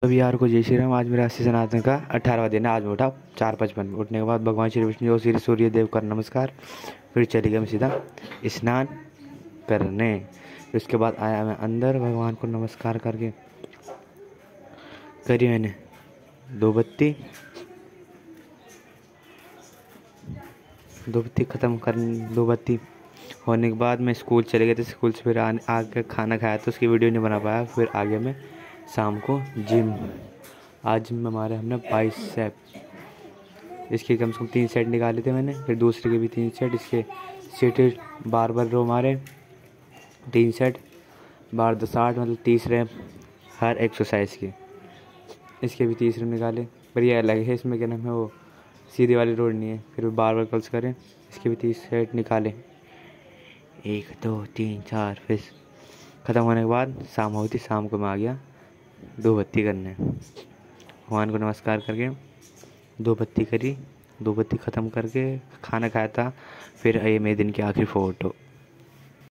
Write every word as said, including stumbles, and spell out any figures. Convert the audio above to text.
अभी यार को जय श्री राम। आज मेरा अस्सी सनातन का अठारहवा दिन है। आज मैं उठा चार पचपन। उठने के बाद भगवान श्री विष्णु और श्री सूर्य देव का नमस्कार। फिर चली गया मैं सीधा स्नान करने। फिर उसके बाद आया मैं अंदर, भगवान को नमस्कार करके करी मैंने दो बत्ती दो बत्ती ख़त्म कर दो बत्ती होने के बाद मैं स्कूल चले गए थे। स्कूल से फिर आने आके खाना खाया तो उसकी वीडियो नहीं बना पाया। फिर आगे मैं शाम को जिम। आज जिम में हमारे हमने बाइसेप, इसके कम से कम तीन सेट निकाले थे मैंने। फिर दूसरे के भी तीन सेट, इसके सीटेड बार बार रो मारे तीन सेट, बार दस आठ, मतलब तीस रैप हर एक्सरसाइज की। इसके भी तीस रैप निकाले, पर ये अलग है, इसमें क्या नाम है वो सीधी वाली रोड नहीं है। फिर बार बार कल्स करें, इसके भी तीस सेट निकाले, एक दो तीन चार। फिर ख़त्म होने के बाद शाम होती, शाम को मैं आ गया दो बत्ती करने। भगवान को नमस्कार करके दो बत्ती करी। दो बत्ती ख़त्म करके खाना खाया था। फिर ये मेरे दिन की आखिरी फ़ोटो।